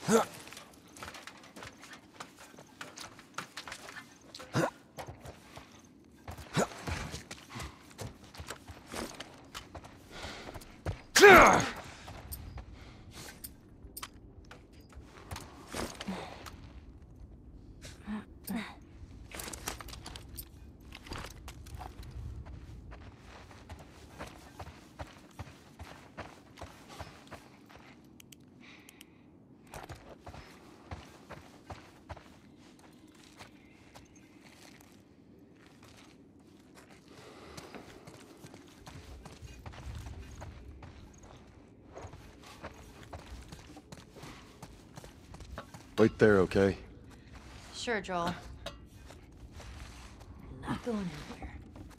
Wait there, okay? Sure, Joel. Not going anywhere.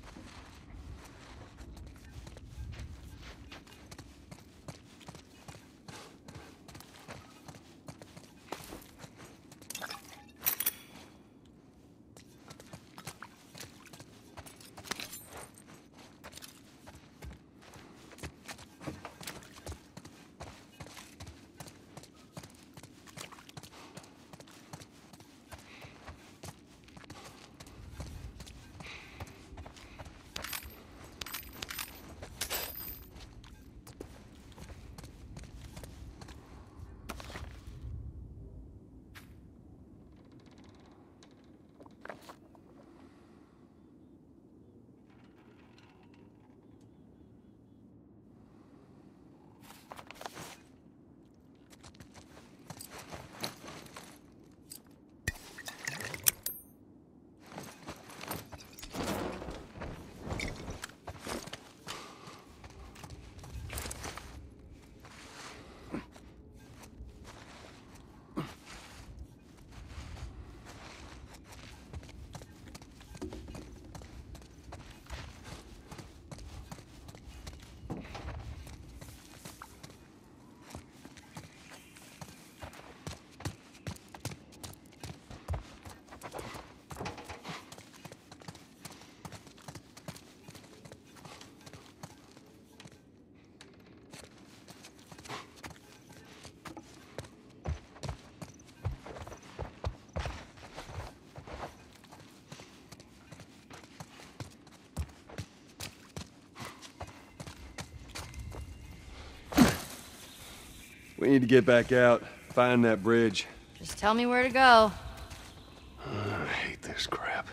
We need to get back out, find that bridge. Just tell me where to go. I hate this crap.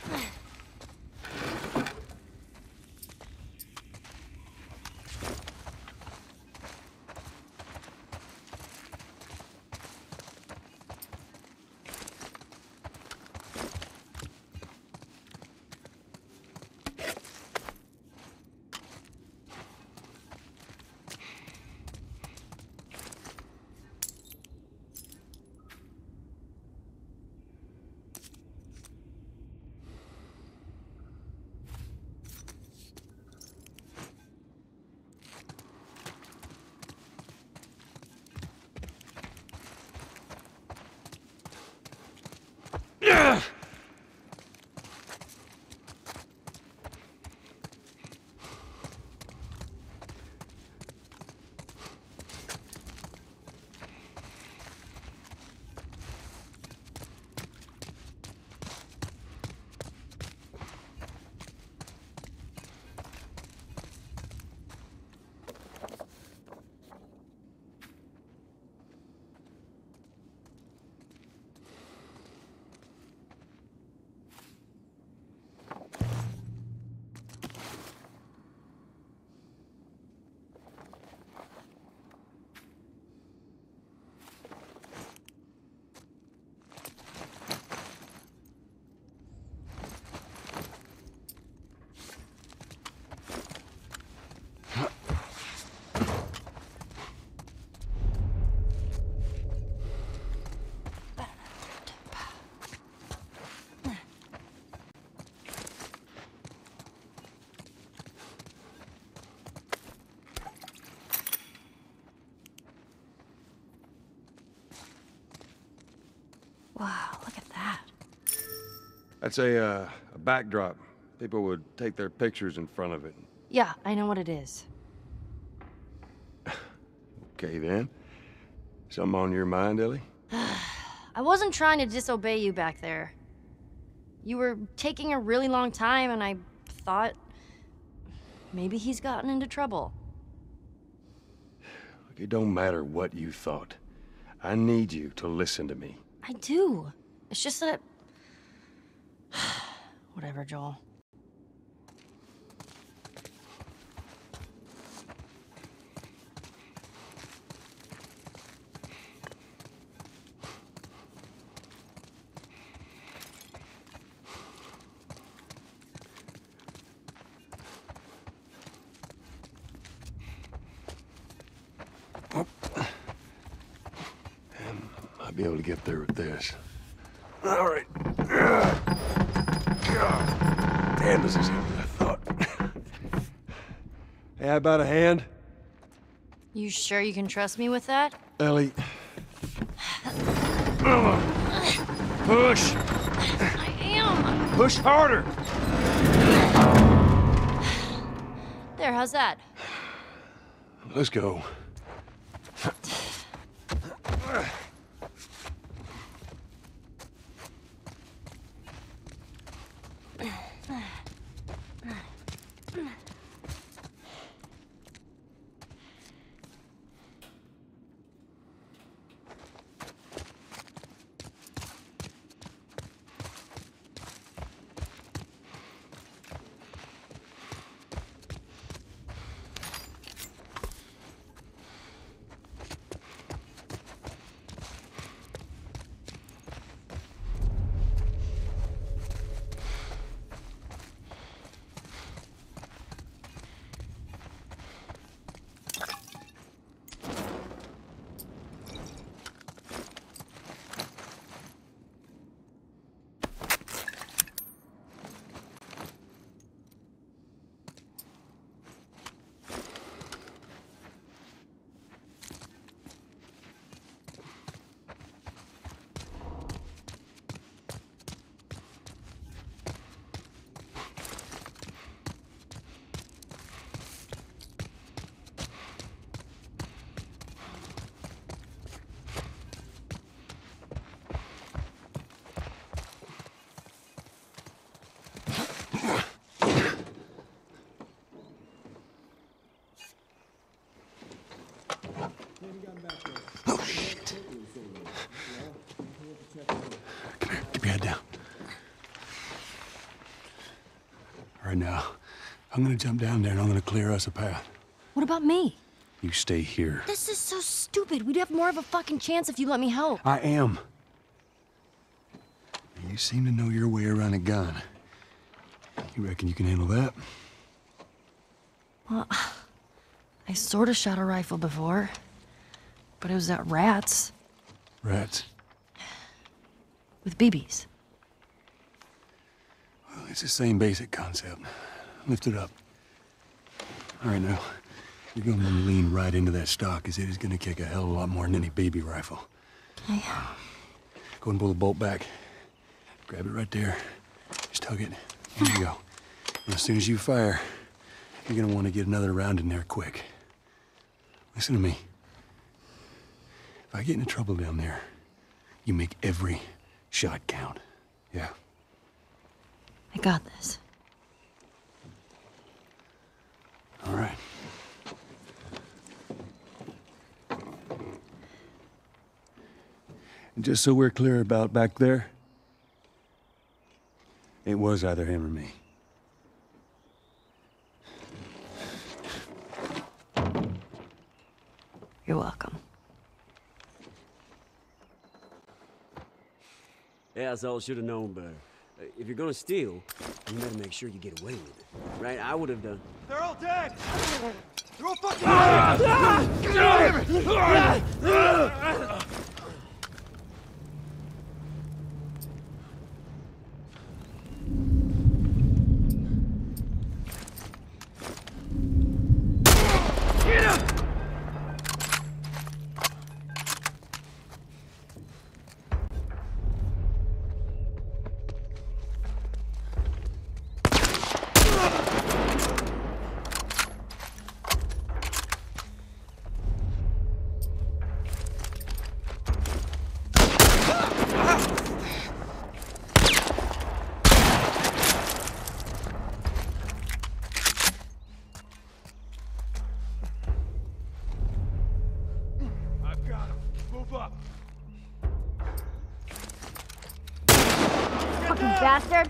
Wow, look at that. That's a backdrop. People would take their pictures in front of it. Yeah, I know what it is. Okay then. Something on your mind, Ellie? I wasn't trying to disobey you back there. You were taking a really long time, and I thought maybe he's gotten into trouble. Look, it don't matter what you thought. I need you to listen to me. I do. It's just that... Whatever, Joel. I'll be able to get there with this. All right. God. Damn, this is heavier than I thought. Hey, how about a hand? You sure you can trust me with that? Ellie. Push! I am! Push harder! There, how's that? Let's go. Oh, shit. Come here, keep your head down. All right, now, I'm gonna jump down there and I'm gonna clear us a path. What about me? You stay here. This is so stupid. We'd have more of a fucking chance if you let me help. I am. You seem to know your way around a gun. You reckon you can handle that? Well, I sort of shot a rifle before, but it was at rats Rats? with BBs. Well, it's the same basic concept. Lift it up. All right, now. You're gonna lean right into that stock, as it is gonna kick a hell of a lot more than any baby rifle. Okay. Go and pull the bolt back. Grab it right there. Just tug it. There you go. And as soon as you fire, you're gonna want to get another round in there quick. Listen to me. If I get into trouble down there, you make every shot count. Yeah? I got this. All right. And just so we're clear about back there, it was either him or me. You're welcome. Yeah, I should have known better. If you're gonna steal, you better make sure you get away with it. Right? I would have done. They're all dead! They're all fucking dead! Move up. Fucking bastard!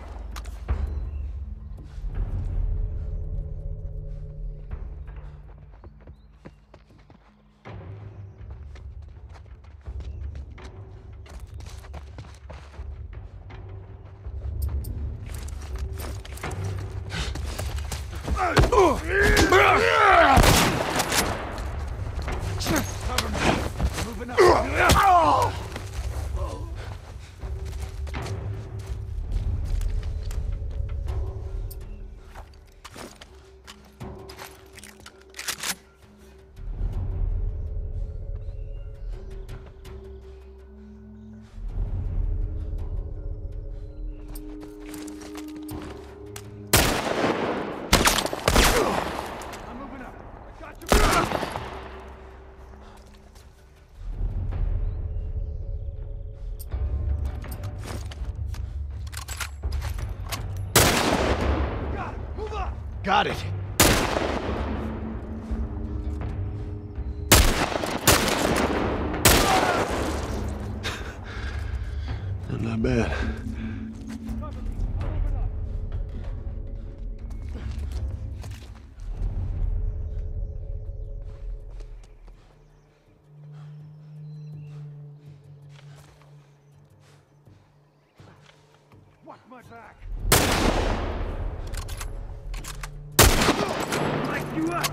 Got it. Not bad. Watch my back. You up!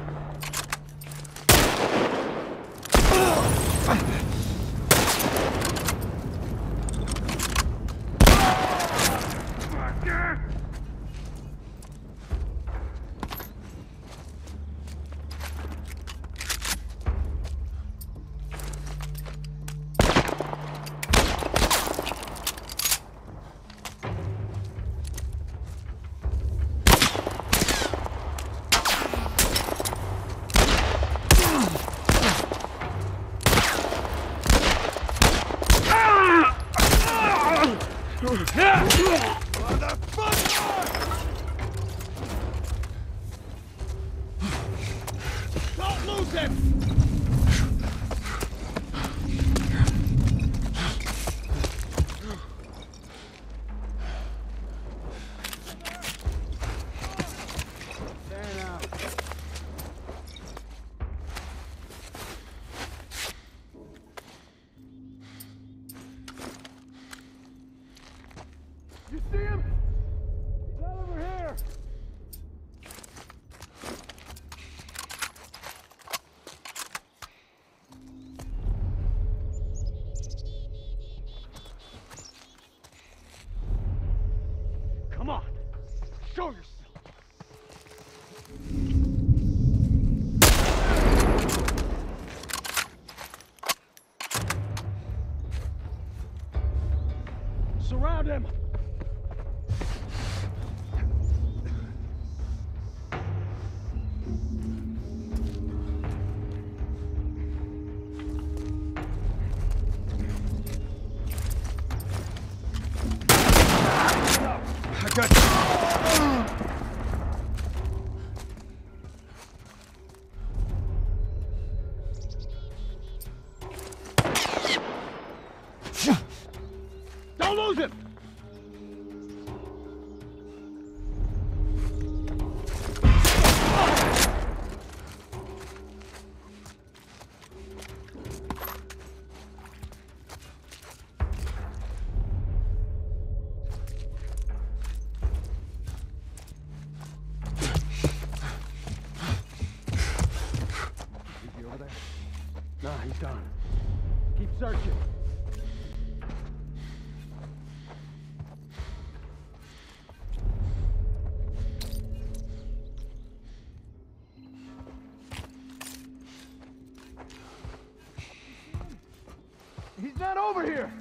Don't lose him! You see him? He's not over here. Come on. Show yourself. Surround him. I got you. Don't lose him! Nah, he's done. Keep searching. He's not over here!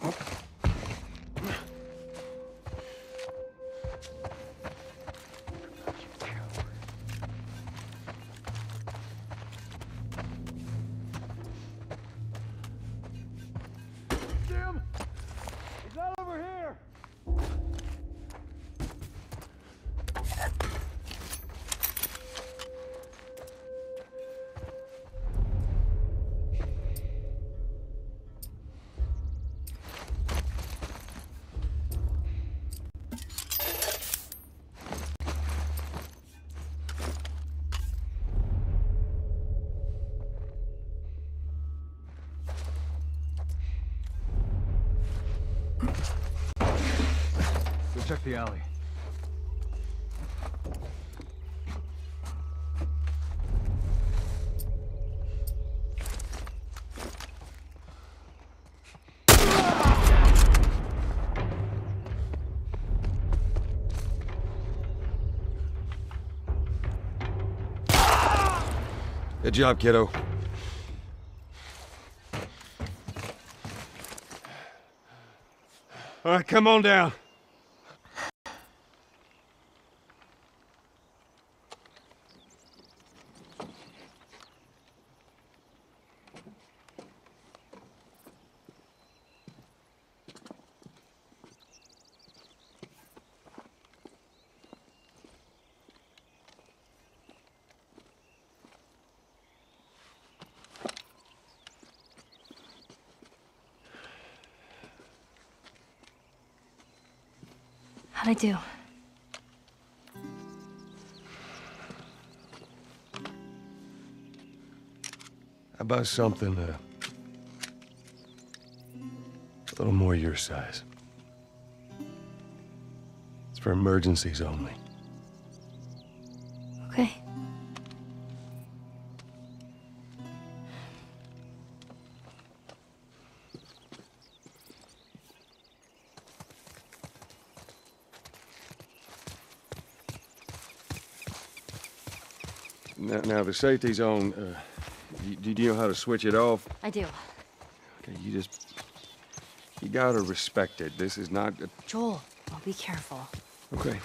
Jim! He's not over here! Go check the alley. Good job, kiddo. All right, come on down. How'd I do? How about something a little more your size? It's for emergencies only. Okay. Now the safety zone, do you know how to switch it off? I do. Okay, you gotta respect it. This is not a... Joel, I'll be careful. Okay.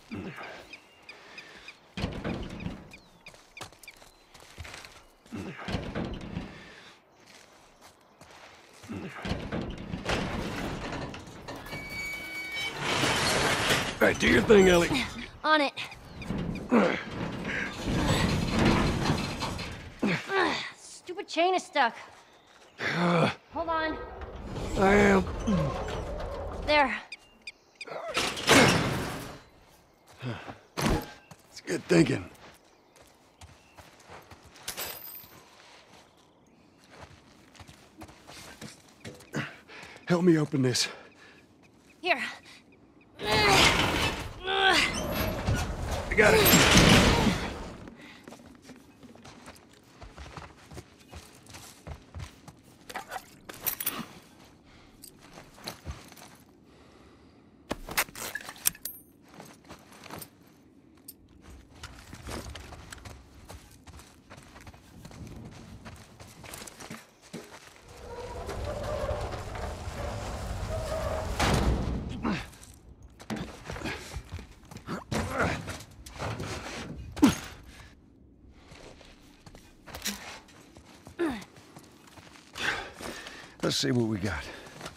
All right, do your thing, Ellie. On it. Stupid chain is stuck. Hold on. I am. There. It's good thinking. Help me open this. Here. I got it. Let's see what we got.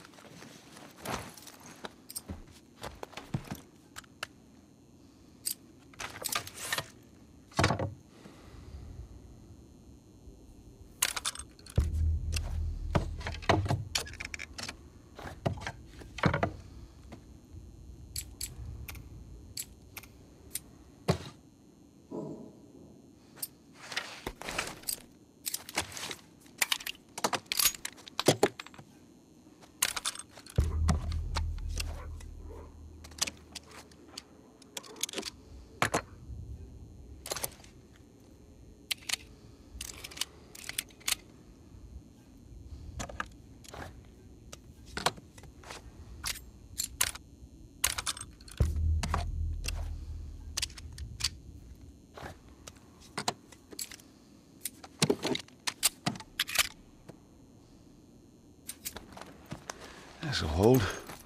This'll hold.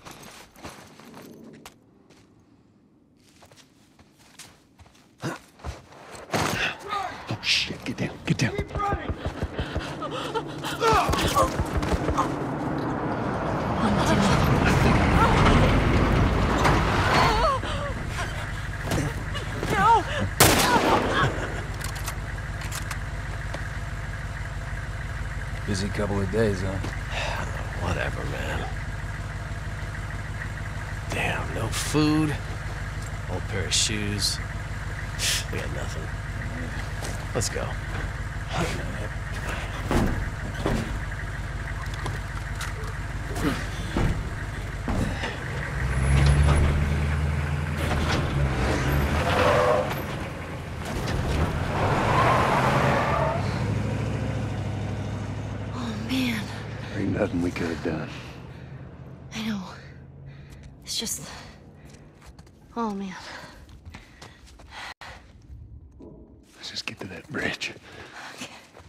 Oh shit, get down, get down. Keep running! Busy couple of days, huh? Whatever, man. Damn, no food, old pair of shoes. We got nothing. Let's go. Ain't nothing we could have done. I know. It's just... Oh, man. Let's just get to that bridge. Okay.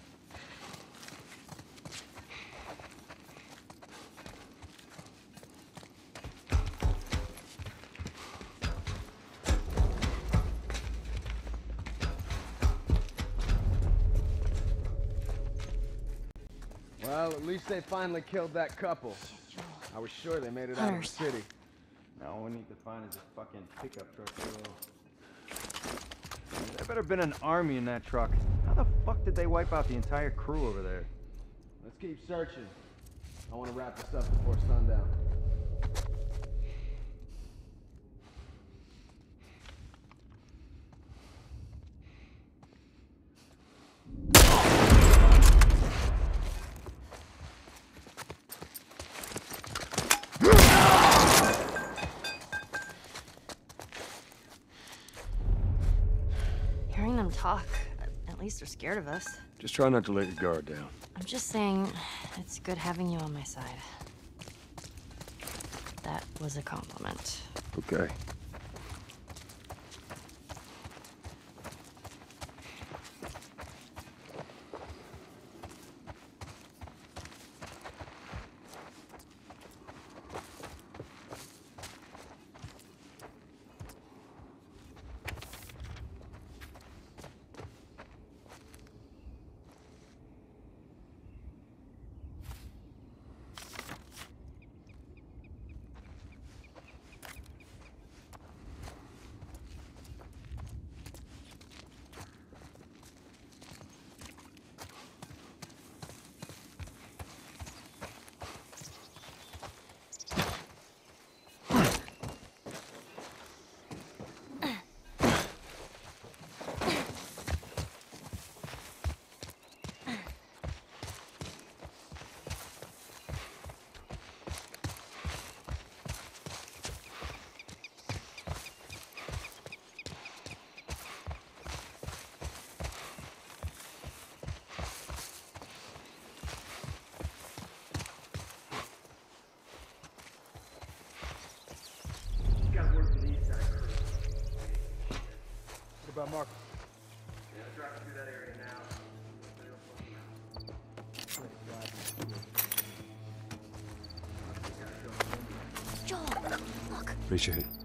Well, at least they finally killed that couple. I was sure they made it out of the Hunters. city. Now all we need to find is a fucking pickup truck. There better been an army in that truck. How the fuck did they wipe out the entire crew over there? Let's keep searching. I want to wrap this up before sundown. Hearing them talk, at least they're scared of us. Just try not to let your guard down. I'm just saying, it's good having you on my side. That was a compliment. Okay. about Marcus? Joel, look. Appreciate it.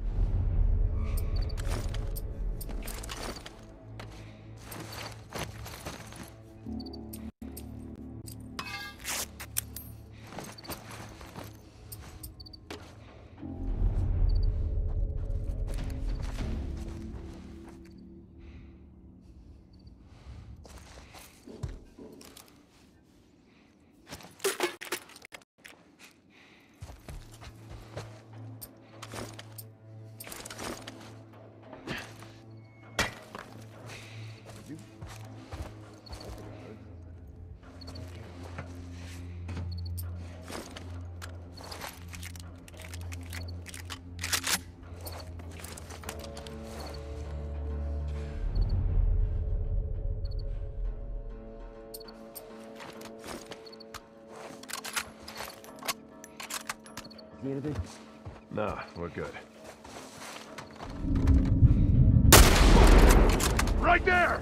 See anything? Nah, we're good. Right there!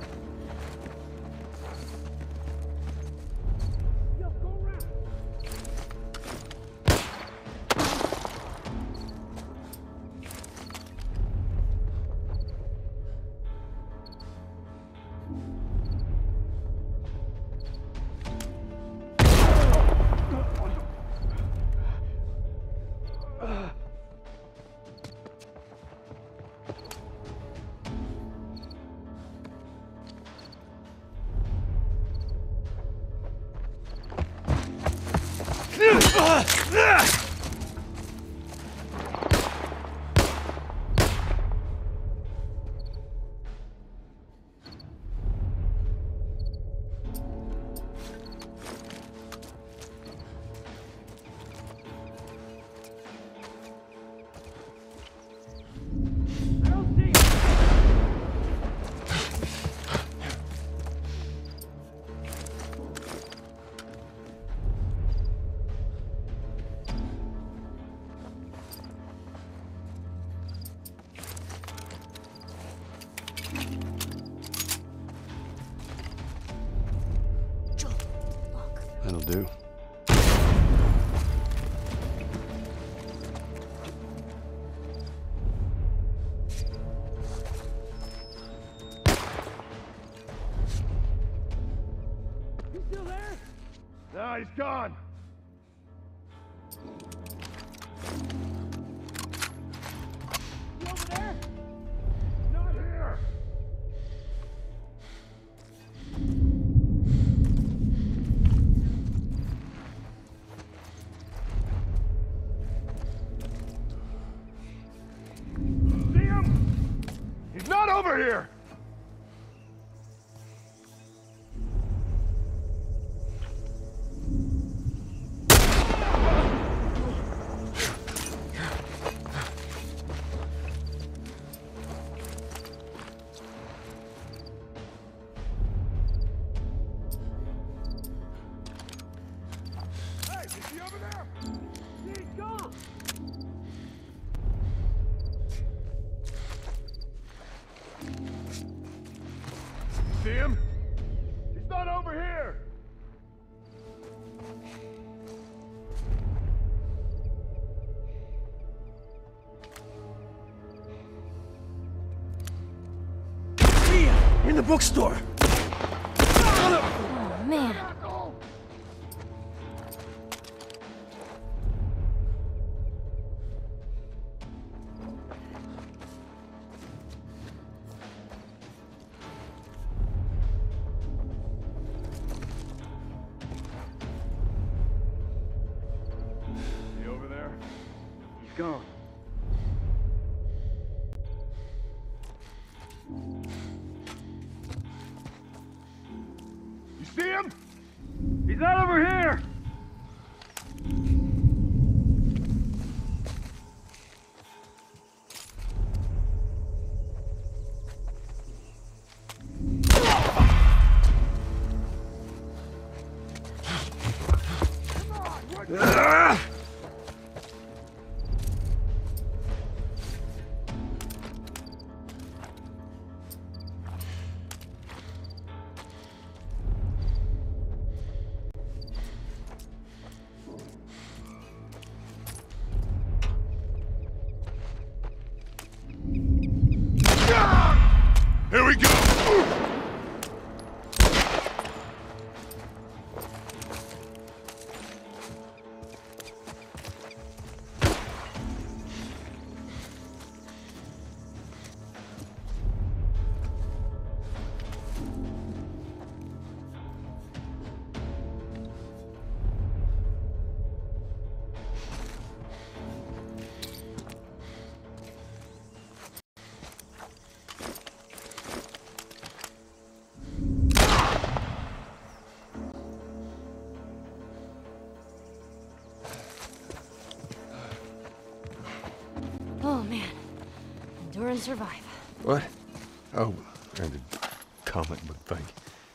Joel, look. That'll do. Nah, he's gone. You over there? Not here. See him? He's not over here. Hey, is he over there? He's gone. See him? He's not over here. In the bookstore! Oh, man. He over there? He's gone. You see him? He's not over here! Come on, Here we go! Oh man. Endure and survive. What? Oh, and a comic book thing.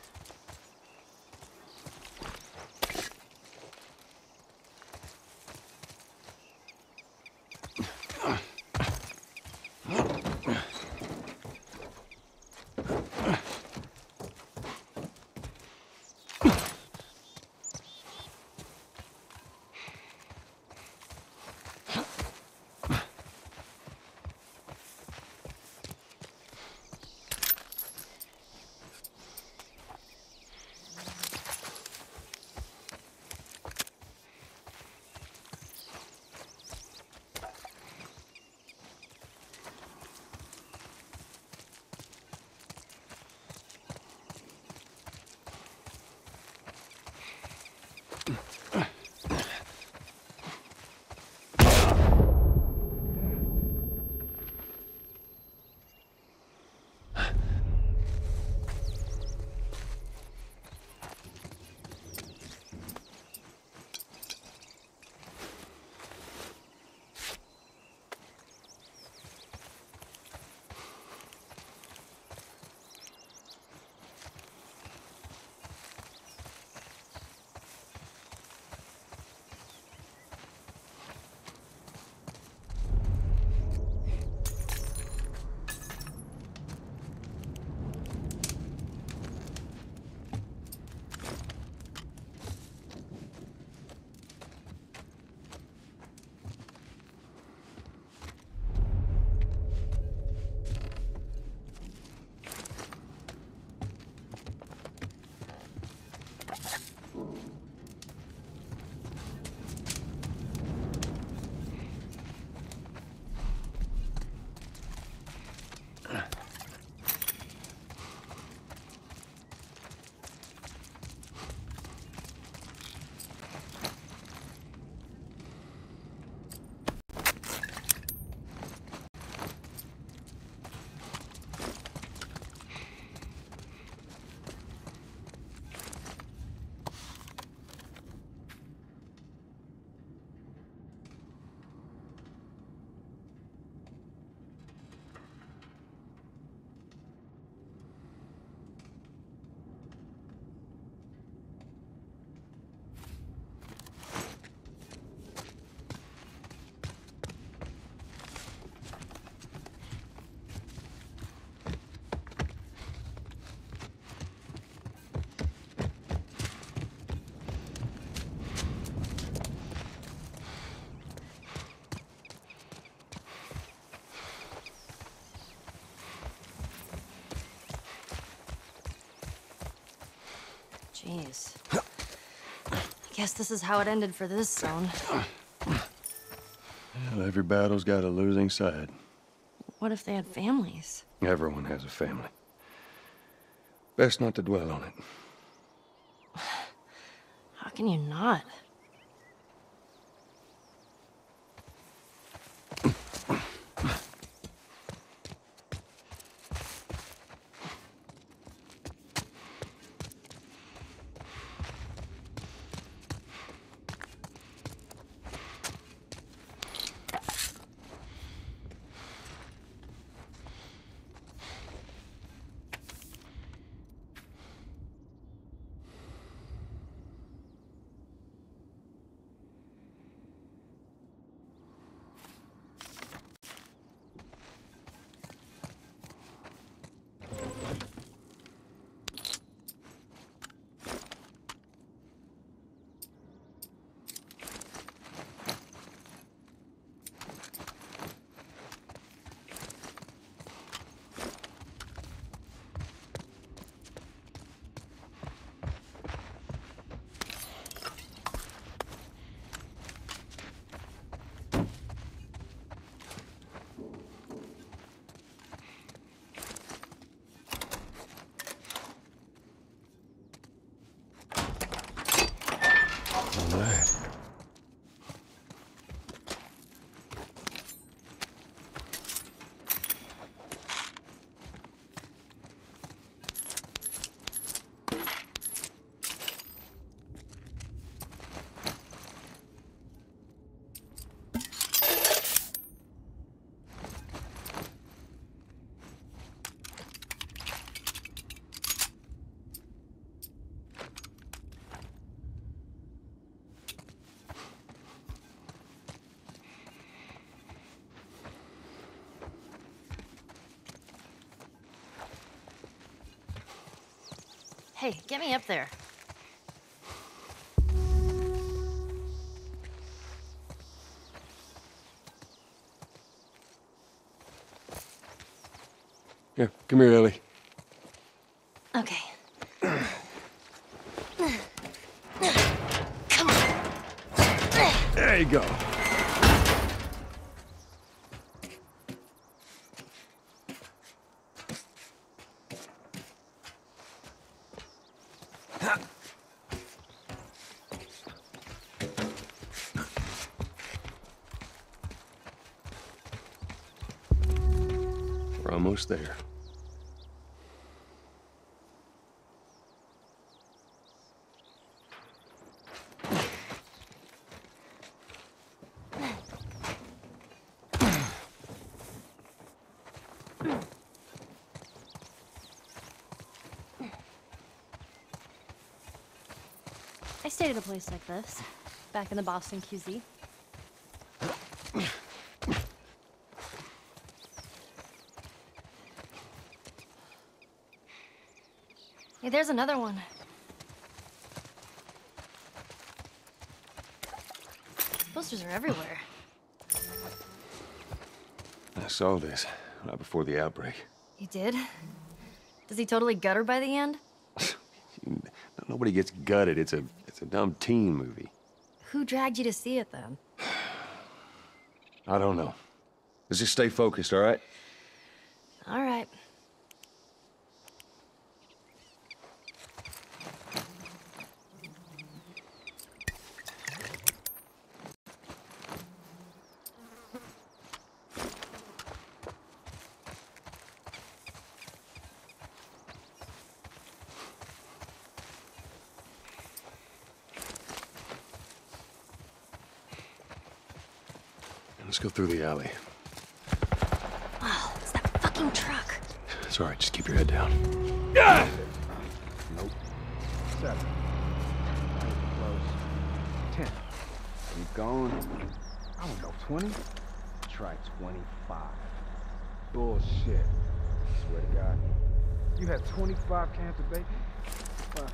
Jeez. I guess this is how it ended for this zone. Well, every battle's got a losing side. What if they had families? Everyone has a family. Best not to dwell on it. How can you not? Hey, get me up there. Here, come here, Ellie. Okay. Come on. There you go. We're almost there. I stayed at a place like this, back in the Boston QZ. Hey, there's another one. Posters are everywhere. I saw this right before the outbreak. You did? Does he totally gut her by the end? Nobody gets gutted. It's a dumb teen movie. Who dragged you to see it then? I don't know. Let's just stay focused, all right? All right. Let's go through the alley. Oh, it's that fucking truck. It's all right. Just keep your head down. Nope. 7. Close. 10. Keep going. I don't know, 20? Try 25. Bullshit. Swear to God. You had 25 cans of bacon? 24.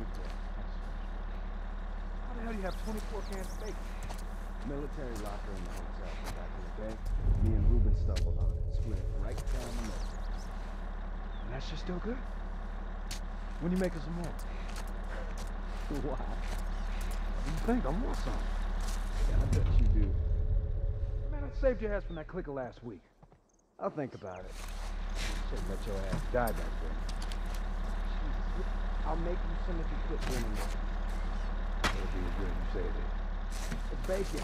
How the hell do you have 24 cans of bacon? Military locker in the hotel from back in the day. Me and Ruben stumbled on it. Split it right down the middle. And that shit's still good? When you make us some more? Wow. What do you think? I want some. Yeah, I bet you do. Man, I saved your ass from that clicker last week. I'll think about it. Should've let your ass die back then. Jesus, I'll make you some if you quit doing it. It'll be as good as you say it is. It's bacon.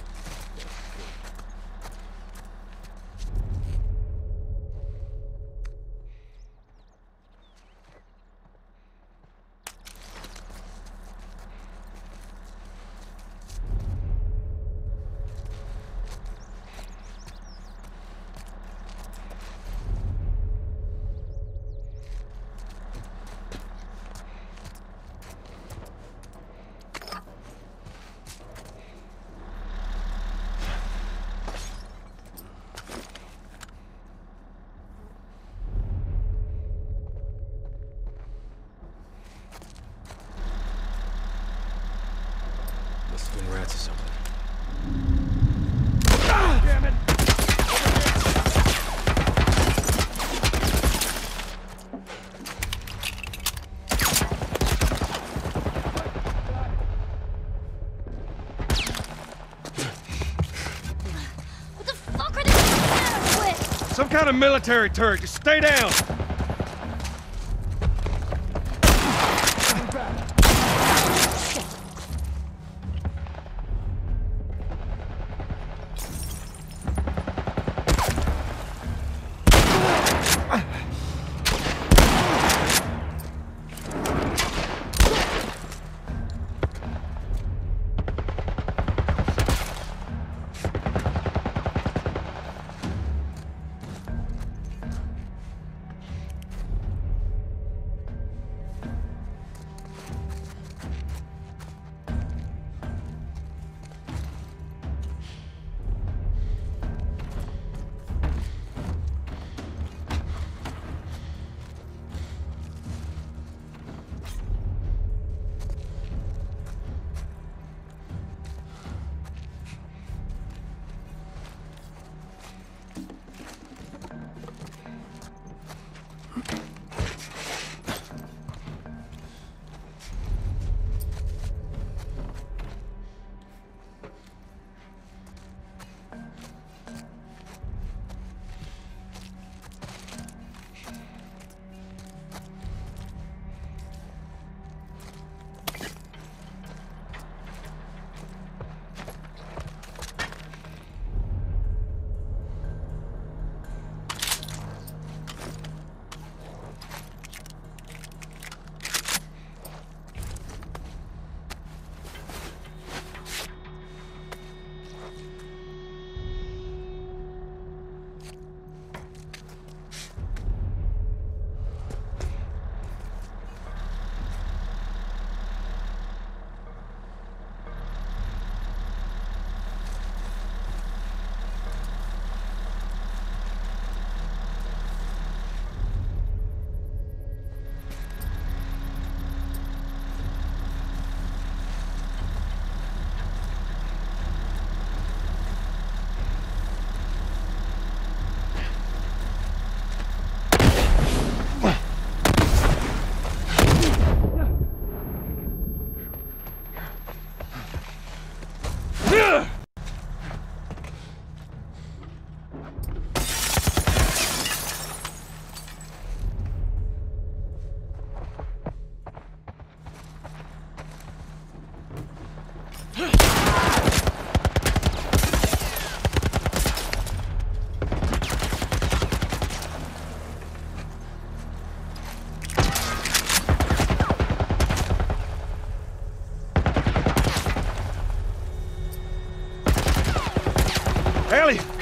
Must have been rats or something. Damn it! What the fuck are they shooting at us with? Some kind of military turret. Just stay down.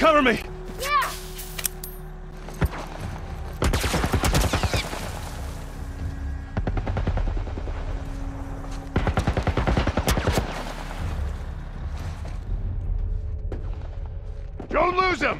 Cover me! Yeah! Don't lose him!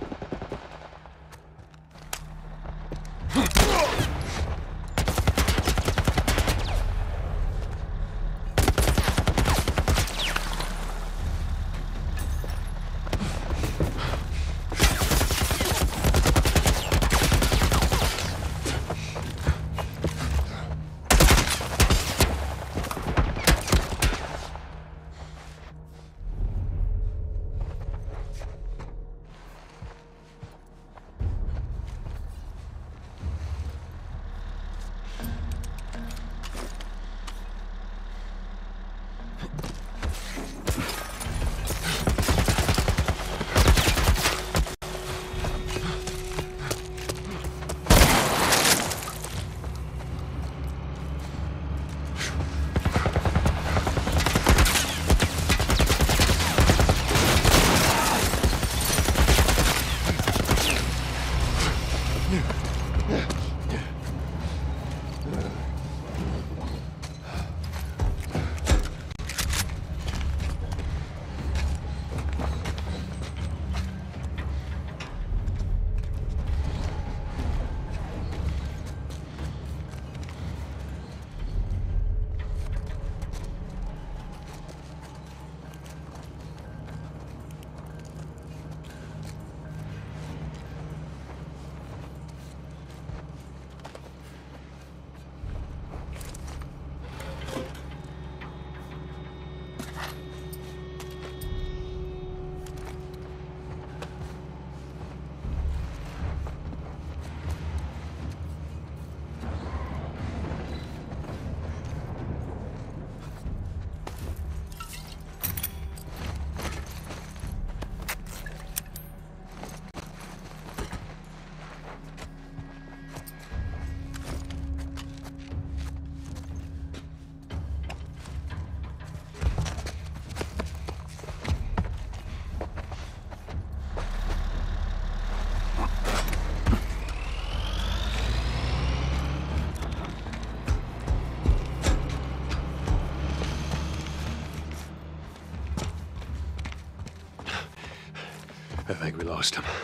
I think we lost him.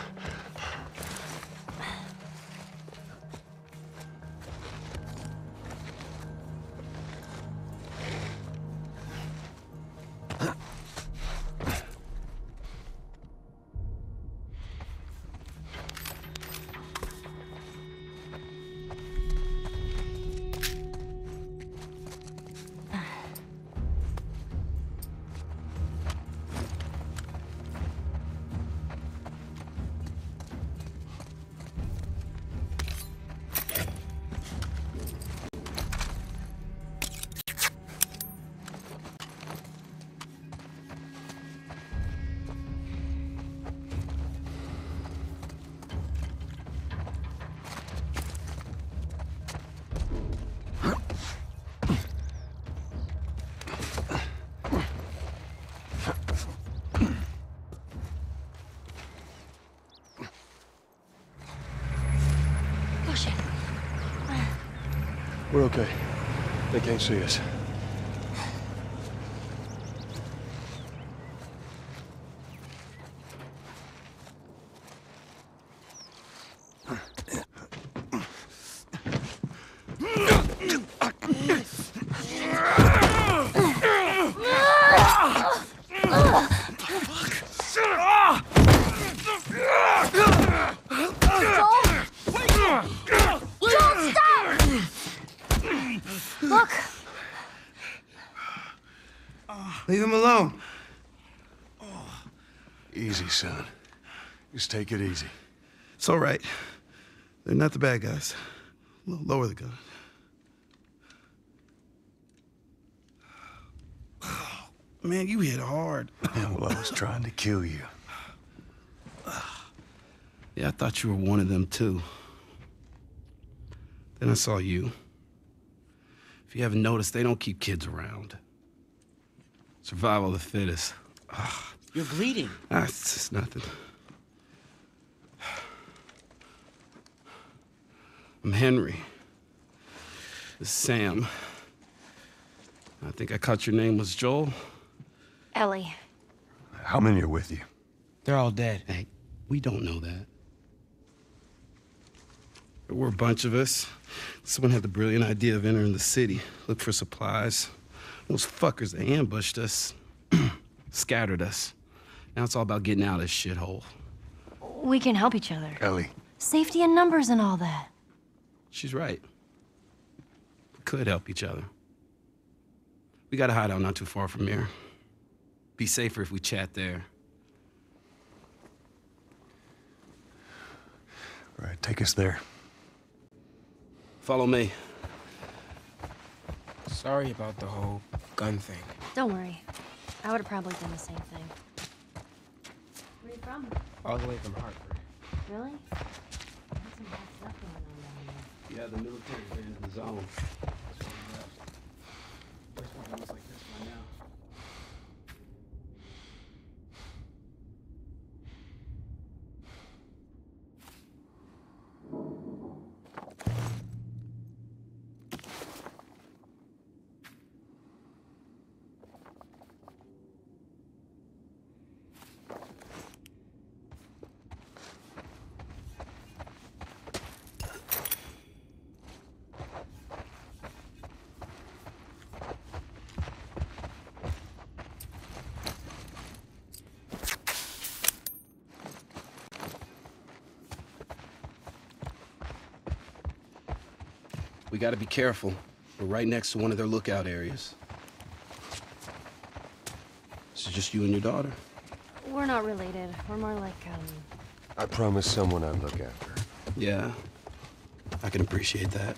We're okay. They can't see us. Look! Leave him alone. Easy, son. Just take it easy. It's all right. They're not the bad guys. Lower the gun. Man, you hit hard. Yeah, well, I was trying to kill you. Yeah, I thought you were one of them, too. Then I saw you. If you haven't noticed, they don't keep kids around. Survival of the fittest. You're bleeding. It's just nothing. I'm Henry. This is Sam. I think I caught your name was Joel. Ellie. How many are with you? They're all dead. Hey, we don't know that. There were a bunch of us. Someone had the brilliant idea of entering the city, look for supplies. Those fuckers, they ambushed us, scattered us. Now it's all about getting out of this shithole. We can help each other. Ellie. Safety in numbers and all that. She's right. We could help each other. We got a hideout not too far from here. Be safer if we chat there. All right, take us there. Follow me. Sorry about the whole gun thing. Don't worry. I would have probably done the same thing. Where are you from? All the way from Hartford. Really? That's some bad stuff going on down there. Yeah, the military is in the zone. First one that was like this right now. We gotta be careful. We're right next to one of their lookout areas. This is just you and your daughter? We're not related. We're more like, I promised someone I'd look after. Yeah, I can appreciate that.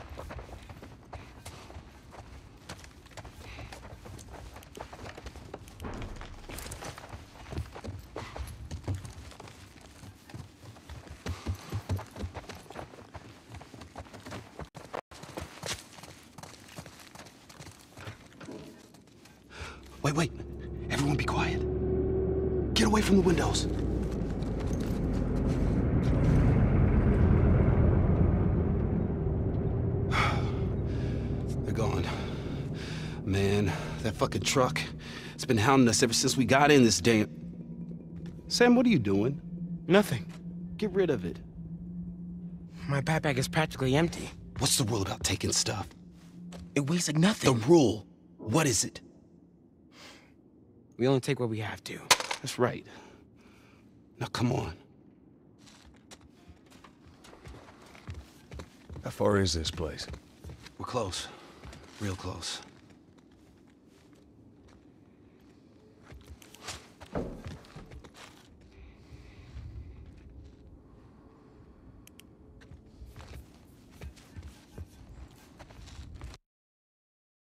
Wait. Everyone be quiet. Get away from the windows. They're gone. Man, that fucking truck, it's been hounding us ever since we got in this damn... Sam, what are you doing? Nothing. Get rid of it. My backpack is practically empty. What's the rule about taking stuff? It weighs like nothing. The rule. What is it? We only take what we have to. That's right. Now, come on. How far is this place? We're close. Real close.